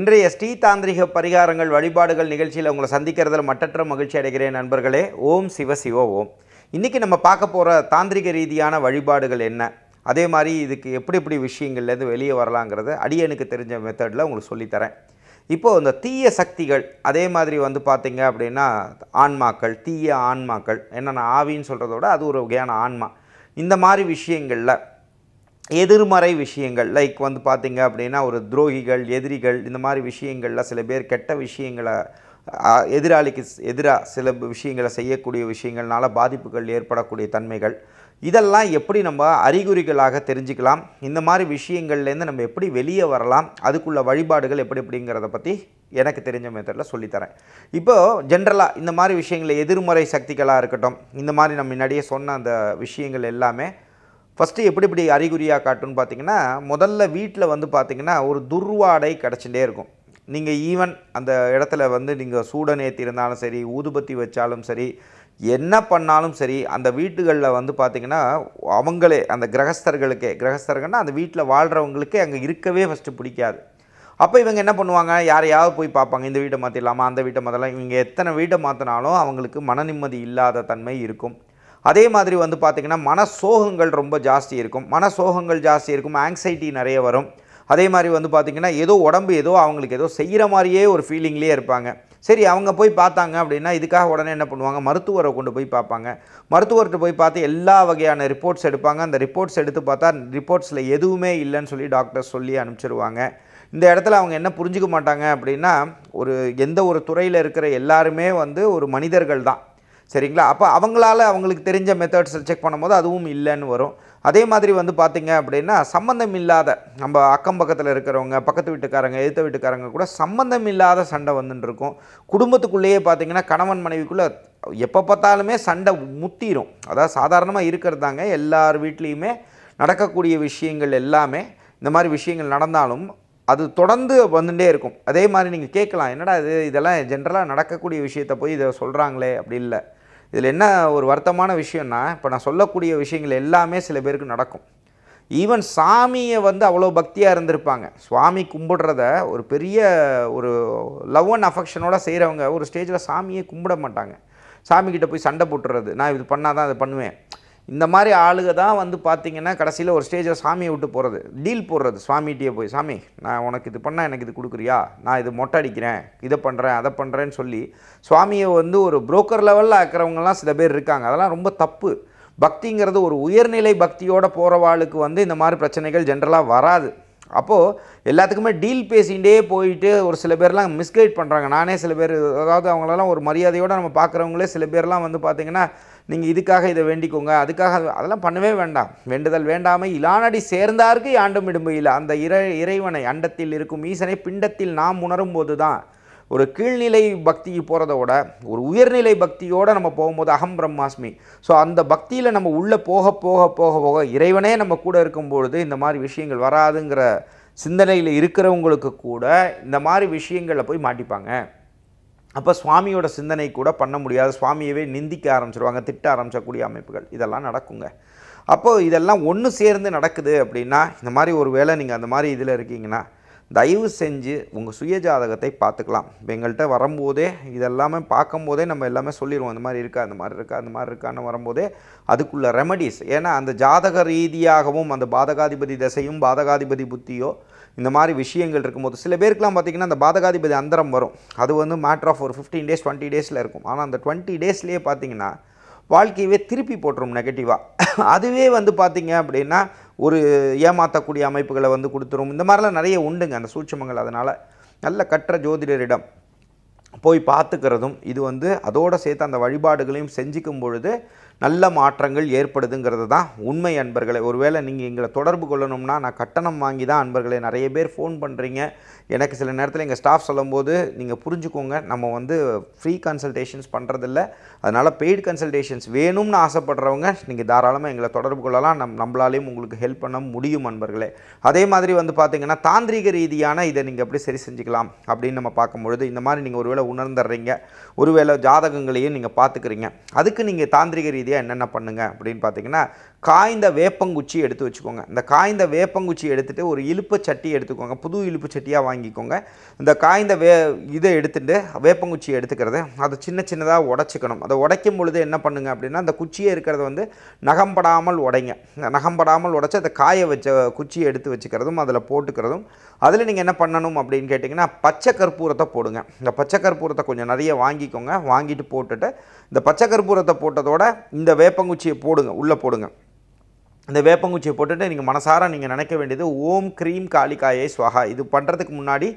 இன்றைய ஸ்ரீ தாந்திரிக பரிகாரங்கள் வழிபாடுகள் நிகழ்ச்சியில் உங்களை சந்திக்கிறதுல மட்டற்ற மகிழ்ச்சி அடைகிறேன் நண்பர்களே. ஓம் சிவ சிவ ஓம். இன்றைக்கி நம்ம பார்க்க போகிற தாந்திரிக ரீதியான வழிபாடுகள் என்ன, அதே மாதிரி இதுக்கு எப்படி விஷயங்கள்லேருந்து வெளியே வரலாங்கிறத அடியனுக்கு தெரிஞ்ச மெத்தடில் உங்களுக்கு சொல்லித்தரேன். இப்போது இந்த தீய சக்திகள், அதே மாதிரி பார்த்திங்க அப்படின்னா ஆன்மாக்கள், தீய ஆன்மாக்கள், என்னென்ன ஆவின்னு சொல்கிறதோட அது ஒரு வகையான ஆன்மா. இந்த மாதிரி விஷயங்களில் எதிர்மறை விஷயங்கள் லைக் பார்த்திங்க அப்படின்னா ஒரு துரோகிகள், எதிரிகள், இந்த மாதிரி விஷயங்களில் சில பேர் கெட்ட விஷயங்களை எதிராளிக்கு எதிராக சில விஷயங்களை செய்யக்கூடிய விஷயங்கள்னால பாதிப்புகள் ஏற்படக்கூடிய தன்மைகள், இதெல்லாம் எப்படி நம்ம அறிகுறிகளாக தெரிஞ்சுக்கலாம், இந்த மாதிரி விஷயங்கள்லேருந்து நம்ம எப்படி வெளியே வரலாம், அதுக்குள்ள வழிபாடுகள் எப்படிங்கிறத பற்றி எனக்கு தெரிஞ்ச மெத்தடில் சொல்லித்தரேன். இப்போது ஜென்ரலாக இந்த மாதிரி விஷயங்கள் எதிர்மறை சக்திகளாக இருக்கட்டும், இந்த மாதிரி நம்ம முன்னாடியே சொன்ன அந்த விஷயங்கள் எல்லாமே ஃபஸ்ட்டு எப்படி அறிகுறியாக காட்டுன்னு பார்த்திங்கன்னா, முதல்ல வீட்டில் பார்த்திங்கன்னா ஒரு துர்வாடை கிடச்சிட்டே இருக்கும். நீங்கள் ஈவன் அந்த இடத்துல நீங்கள் சூடன் ஏற்றி இருந்தாலும் சரி, ஊதுபத்தி வச்சாலும் சரி, என்ன பண்ணாலும் சரி, அந்த வீட்டுகளில் பார்த்திங்கன்னா அவங்களே அந்த கிரகஸ்தர்கள்னால் அந்த வீட்டில் வாழ்கிறவங்களுக்கே அங்கே இருக்கவே ஃபஸ்ட்டு பிடிக்காது. அப்போ இவங்க என்ன பண்ணுவாங்க, யாரையாவது போய் பார்ப்பாங்க, இந்த வீட்டை மாற்றிடலாமா, அந்த வீட்டை மாற்றலாம். இவங்க எத்தனை வீட்டை மாற்றினாலும் அவங்களுக்கு மன நிம்மதி இல்லாத தன்மை இருக்கும். அதே மாதிரி பார்த்திங்கன்னா மனசோகங்கள் ரொம்ப ஜாஸ்தி இருக்கும். மனசோகங்கள் ஜாஸ்தி இருக்கும், ஆங்ஸைட்டி நிறைய வரும். அதே மாதிரி பார்த்திங்கன்னா ஏதோ உடம்பு ஏதோ அவங்களுக்கு ஏதோ செய்கிற மாதிரியே ஒரு ஃபீலிங்லேயே இருப்பாங்க. சரி, அவங்க போய் பார்த்தாங்க அப்படின்னா இதுக்காக உடனே என்ன பண்ணுவாங்க, மருத்துவரை கொண்டு போய் பார்ப்பாங்க. மருத்துவர்கிட்ட போய் பார்த்து எல்லா வகையான ரிப்போர்ட்ஸ் எடுப்பாங்க. அந்த ரிப்போர்ட்ஸ் எடுத்து பார்த்தா ரிப்போர்ட்ஸில் எதுவுமே இல்லைன்னு சொல்லி டாக்டர் சொல்லி அனுப்பிச்சிடுவாங்க. இந்த இடத்துல அவங்க என்ன புரிஞ்சுக்க மாட்டாங்க அப்படின்னா, எந்த ஒரு துறையில் இருக்கிற எல்லாருமே ஒரு மனிதர்கள் தான், சரிங்களா? அப்போ அவங்களுக்கு தெரிஞ்ச மெத்தட்ஸை செக் பண்ணும்போது அதுவும் இல்லைன்னு வரும். அதே மாதிரி பார்த்திங்க அப்படின்னா சம்மந்தம் இல்லாத நம்ம அக்கம் பக்கத்தில் இருக்கிறவங்க, பக்கத்து வீட்டுக்காரங்க, எதிர்த்த வீட்டுக்காரங்க கூட சம்மந்தம் இல்லாத சண்டை வந்துட்டு இருக்கும். குடும்பத்துக்குள்ளேயே பார்த்திங்கன்னா கணவன் மனைவிக்குள்ளே எப்போ பார்த்தாலுமே சண்டை முத்திரும். அதாவது சாதாரணமாக இருக்கிறது தாங்க, எல்லார் வீட்லேயுமே நடக்கக்கூடிய விஷயங்கள் எல்லாமே. இந்த மாதிரி விஷயங்கள் நடந்தாலும் அது தொடர்ந்து வந்துட்டே இருக்கும். அதே மாதிரி நீங்கள் கேட்கலாம், என்னடா இதெல்லாம் ஜென்ரலாக நடக்கக்கூடிய விஷயத்தை போய் இதை சொல்கிறாங்களே, அப்படி இல்லை. இதில் என்ன ஒரு வருத்தமான விஷயம்னா, இப்போ நான் சொல்லக்கூடிய விஷயங்கள் எல்லாமே சில பேருக்கு நடக்கும். ஈவன் சாமியை அவ்வளோ பக்தியாக இருந்திருப்பாங்க, சுவாமி கும்பிடுறத ஒரு பெரிய ஒரு லவ் அண்ட் அஃபெக்ஷனோட செய்கிறவங்க ஒரு ஸ்டேஜில் சாமியை கும்பிட மாட்டாங்க. சாமிக்கிட்ட போய் சண்டை போட்டுறது, நான் இது பண்ணால் தான் அதை பண்ணுவேன். இந்த மாதிரி ஆளுக தான் பார்த்திங்கன்னா கடைசியில் ஒரு ஸ்டேஜில் சாமியை விட்டு போகிறது, டீல் போடுறது. சுவாமிகிட்டே போய், சாமி நான் உனக்கு இது பண்ணால் எனக்கு இது கொடுக்குறியா, நான் இது மொட்டை அடிக்கிறேன், இதை பண்ணுறேன், அதை பண்ணுறேன்னு சொல்லி சுவாமியை ஒரு புரோக்கர் லெவலில் ஆக்கிறவங்கலாம் சில பேர் இருக்காங்க. அதெல்லாம் ரொம்ப தப்பு. பக்திங்கிறது ஒரு உயர்நிலை பக்தியோடு போகிறவாளுக்கு இந்த மாதிரி பிரச்சனைகள் ஜென்ரலாக வராது. அப்போது எல்லாத்துக்குமே டீல் பேசிகிட்டே போயிட்டு ஒரு சில பேர்லாம் மிஸ்கைட் பண்ணுறாங்க. நானே சில பேர், அதாவது அவங்களெல்லாம் ஒரு மரியாதையோடு நம்ம பார்க்குறவங்களே சில பேர்லாம் பார்த்திங்கன்னா, நீங்கள் இதுக்காக இதை வேண்டிக்கோங்க, அதுக்காக அதெல்லாம் பண்ணவே வேண்டாம். வேண்டுதல் வேண்டாமை இலானடி சேர்ந்தாருக்கு யாண்டும் இடும்பையில். அந்த இறைவனை, அண்டத்தில் இருக்கும் ஈசனை பிண்டத்தில் நாம் உணரும் போது தான் ஒரு கீழ்நிலை பக்திக்கு போகிறத விட ஒரு உயர்நிலை பக்தியோடு நம்ம போகும்போது அகம் பிரம்மாஸ்மி. ஸோ அந்த பக்தியில் நம்ம உள்ளே போக போக போக போக இறைவனே நம்ம கூட இருக்கும்பொழுது இந்த மாதிரி விஷயங்கள் வராதுங்கிற சிந்தனையில் இருக்கிறவங்களுக்கு கூட இந்த மாதிரி விஷயங்களில் போய் மாட்டிப்பாங்க. அப்போ சுவாமியோட சிந்தனை கூட பண்ண முடியாது, சுவாமியவே நிந்திக்க ஆரம்பிச்சிருவாங்க, திட்ட ஆரம்பிச்சக்கூடிய அமைப்புகள் இதெல்லாம் நடக்குங்க. அப்போது இதெல்லாம் ஒன்று சேர்ந்து நடக்குது அப்படின்னா, இந்த மாதிரி ஒரு வேளை நீங்கள் அந்த மாதிரி இதில் இருக்கீங்கன்னா தயவு செஞ்சு உங்கள் சுயஜாதகத்தை பார்த்துக்கலாம். இப்போ எங்கள்கிட்ட வரும்போதே இதெல்லாமே பார்க்கும்போதே நம்ம எல்லாமே சொல்லிடுவோம், இந்த மாதிரி இருக்கா, அந்த மாதிரி இருக்கா, அந்த மாதிரி இருக்கான்னு வரும்போதே அதுக்குள்ள ரெமடிஸ். ஏன்னா அந்த ஜாதக ரீதியாகவும் அந்த பாதகாதிபதி தசையும் பாதகாதிபதி புத்தியோ இந்த மாதிரி விஷயங்கள் இருக்கும்போது சில பேருக்குலாம் பார்த்திங்கன்னா அந்த பாதகாதிபதி அந்தரம் வரும். அது மேட்டர் ஆஃப் ஒரு 15 days 20 daysல இருக்கும். ஆனால் அந்த 20 daysலேயே பார்த்திங்கன்னா வாழ்க்கையவே திருப்பி போட்டுரும் நெகட்டிவாக. அதுவே பார்த்திங்க அப்படின்னா ஒரு ஏமாற்றக்கூடிய அமைப்புகளை கொடுத்துரும். இந்த மாதிரிலாம் நிறைய உண்டுங்க அந்த சூட்சமங்கள். அதனால் நல்ல கற்ற ஜோதிடரிடம் போய் பார்த்துக்கிறதும் இது அதோடு சேர்த்து அந்த வழிபாடுகளையும் செஞ்சுக்கும் பொழுது நல்ல மாற்றங்கள் ஏற்படுதுங்கிறது தான் உண்மை அன்பர்களே. ஒருவேளை நீங்கள் எங்களை தொடர்பு கொள்ளணும்னா நான் கட்டணம் வாங்கி தான் அன்பர்களே. நிறைய பேர் ஃபோன் பண்ணுறீங்க, எனக்கு சில நேரத்தில் எங்கள் ஸ்டாஃப் சொல்லும்போது நீங்கள் புரிஞ்சுக்கோங்க, நம்ம ஃப்ரீ கன்சல்டேஷன்ஸ் பண்ணுறதில்ல. அதனால் பெய்டு கன்சல்டேஷன்ஸ் வேணும்னு ஆசைப்படுறவங்க நீங்கள் தாராளமாக எங்களை தொடர்பு கொள்ளலாம். நம்மளாலேயும் உங்களுக்கு ஹெல்ப் பண்ண முடியும் அன்பர்களே. அதே மாதிரி பார்த்திங்கன்னா தாந்திரிக ரீதியான இதை நீங்கள் எப்படி சரி செஞ்சுக்கலாம் அப்படின்னு நம்ம பார்க்கும்பொழுது, இந்த மாதிரி நீங்கள் ஒருவேளை உணர்ந்துடுறீங்க, ஒருவேளை ஜாதகங்களையும் நீங்கள் பார்த்துக்கிறீங்க, அதுக்கு நீங்கள் தாந்திரிக ரீதியாக என்னென்ன பண்ணுங்க அப்படின்னு பார்த்தீங்கன்னா, காய்ந்த வேப்பங்குச்சி எடுத்து வச்சுக்கோங்க. இந்த காய்ந்த வேப்பங்குச்சி எடுத்துகிட்டு ஒரு இலுப்பு சட்டி எடுத்துக்கோங்க. புது இலுப்பு சட்டியாக வாங்கிக்கோங்க. இந்த காய்ந்த இதை எடுத்துகிட்டு வேப்பங்குச்சி எடுத்துக்கிறது அதை சின்னதாக உடச்சிக்கணும். அதை உடைக்கும் பொழுது என்ன பண்ணுங்க அப்படின்னா, அந்த குச்சியே இருக்கிறத வந்து நகம்படாமல் உடைங்க. நகம்படாமல் உடைச்சி அதை காய வச்ச குச்சியை எடுத்து வச்சுக்கிறதும் அதில் போட்டுக்கிறதும். அதில் நீங்கள் என்ன பண்ணணும் அப்படின்னு கேட்டிங்கன்னா, பச்சை கற்பூரத்தை போடுங்க. இந்த பச்சை கற்பூரத்தை கொஞ்சம் நிறைய வாங்கிக்கோங்க. வாங்கிட்டு போட்டுட்டு இந்த பச்சை கற்பூரத்தை போட்டதோட இந்த வேப்பங்குச்சியை போடுங்க, உள்ளே போடுங்க. இந்த வேப்பங்குச்சியை போட்டுட்டு நீங்கள் மனசார நீங்கள் நினைக்க வேண்டியது ஓம் க்ரீம் காளிகாயை ஸ்வாஹா. இது பண்ணுறதுக்கு முன்னாடி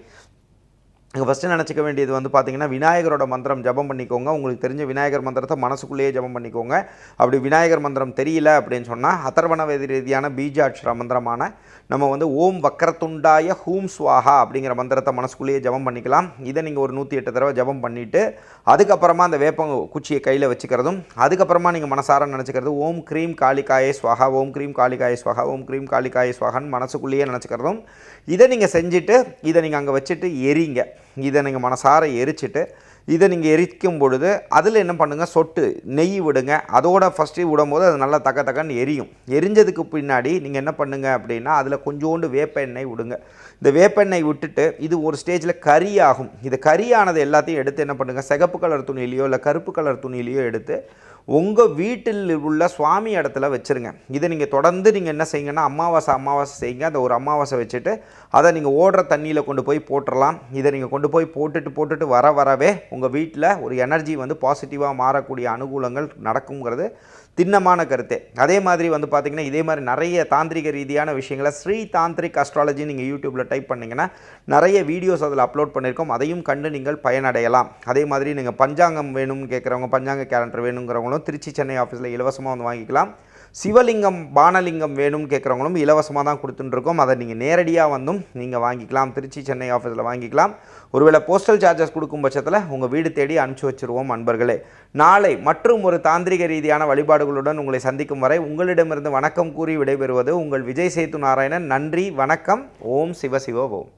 நீங்கள் ஃபஸ்ட்டு நினச்சிக்க வேண்டியது வந்து பார்த்தீங்கன்னா, விநாயகரோட மந்திரம் ஜபம் பண்ணிக்கோங்க. உங்களுக்கு தெரிஞ்ச விநாயகர் மந்திரத்தை மனசுக்குள்ளேயே ஜபம் பண்ணிக்கோங்க. அப்படி விநாயகர் மந்திரம் தெரியல அப்படின்னு சொன்னால் அதர்வண வேத ரீதியான பீஜாட்சர மந்திரமான நம்ம வந்து ஓம் வக்ரதுண்டாய ஹூம் ஸ்வாஹா அப்படிங்கிற மந்திரத்தை மனசுக்குள்ளேயே ஜபம் பண்ணிக்கலாம். இதை நீங்கள் ஒரு 108 தடவை ஜபம் பண்ணிவிட்டு அதுக்கப்புறமா அந்த குச்சியை கையில் வச்சுக்கிறதும், அதுக்கப்புறமா நீங்கள் மனசார நினச்சிக்கிறது ஓம் க்ரீம் காளிகாயே ஸ்வாஹா, ஓம் க்ரீம் காளிகாயே ஸ்வாஹா, ஓம் க்ரீம் காளிகாயே ஸ்வாஹான்னு மனசுக்குள்ளேயே நினச்சிக்கிறதும். இதை நீங்கள் செஞ்சுட்டு இதை நீங்கள் அங்கே வச்சுட்டு எரிங்க. இதை நீங்கள் மனசார எரிச்சிட்டு இதை நீங்கள் எரிக்கும் பொழுது அதில் என்ன பண்ணுங்கள், சொட்டு நெய் விடுங்க. அதோட ஃபஸ்ட்டு விடும்போது அது நல்லா தக்கன்னு எரியும். எரிஞ்சதுக்கு பின்னாடி நீங்கள் என்ன பண்ணுங்கள் அப்படின்னா, அதில் கொஞ்சோண்டு வேப்ப எண்ணெய் விடுங்க. இந்த வேப்பெண்ணெய் விட்டுட்டு இது ஒரு ஸ்டேஜில் கறி ஆகும். இது கறியானது எல்லாத்தையும் எடுத்து என்ன பண்ணுங்கள், சிகப்பு கலர் துணியிலையோ இல்லை கருப்பு கலர் துணியிலையோ எடுத்து உங்கள் வீட்டில் உள்ள சுவாமி இடத்துல வச்சுருங்க. இதை நீங்கள் தொடர்ந்து நீங்கள் என்ன செய்யுங்கன்னா, அமாவாசை செய்யுங்க. அந்த ஒரு அமாவாசை வச்சுட்டு அதை நீங்கள் ஓடுற தண்ணியில் கொண்டு போய் போட்டுடலாம். இதை நீங்கள் கொண்டு போய் போட்டுட்டு வரவே உங்கள் வீட்டில் ஒரு எனர்ஜி வந்து பாசிட்டிவாக மாறக்கூடிய அனுகூலங்கள் நடக்குங்கிறது திண்ணமான கருத்து. அதே மாதிரி வந்து பார்த்திங்கன்னா, இதே மாதிரி நிறைய தாந்திரிக ரீதியான விஷயங்களை ஸ்ரீ தாந்திரிக் அஸ்ட்ராலஜி நீங்கள் யூடியூப்பில் டைப் பண்ணிங்கன்னா நிறைய வீடியோஸ் அதில் அப்லோட் பண்ணியிருக்கோம். அதையும் கண்டு நீங்கள் பயனடையலாம். அதே மாதிரி நீங்கள் பஞ்சாங்கம் வேணும்னு கேட்குறவங்க, பஞ்சாங்க கேலண்டர் வேணுங்கிறவங்களும் திருச்சி சென்னை ஆஃபீஸில் இலவசமாக வந்து வாங்கிக்கலாம். சிவலிங்கம் பானலிங்கம் வேணும்னு கேட்குறவங்களும் இலவசமாக தான் கொடுத்துட்டுருக்கோம். அதை நீங்கள் நேரடியாக வந்தும் நீங்கள் வாங்கிக்கலாம். திருச்சி சென்னை ஆஃபீஸில் வாங்கிக்கலாம். ஒருவேளை போஸ்டல் சார்ஜஸ் கொடுக்கும் பட்சத்தில் உங்கள் வீடு தேடி அனுப்பிச்சி வச்சுருவோம். அன்பர்களே, நாளை மற்றும் ஒரு தாந்திரிக ரீதியான வழிபாடுகளுடன் உங்களை சந்திக்கும் வரை உங்களிடமிருந்து வணக்கம் கூறி விடைபெறுவது உங்கள் விஜய் சேத்து நாராயணன். நன்றி, வணக்கம். ஓம் சிவ சிவ ஓம்.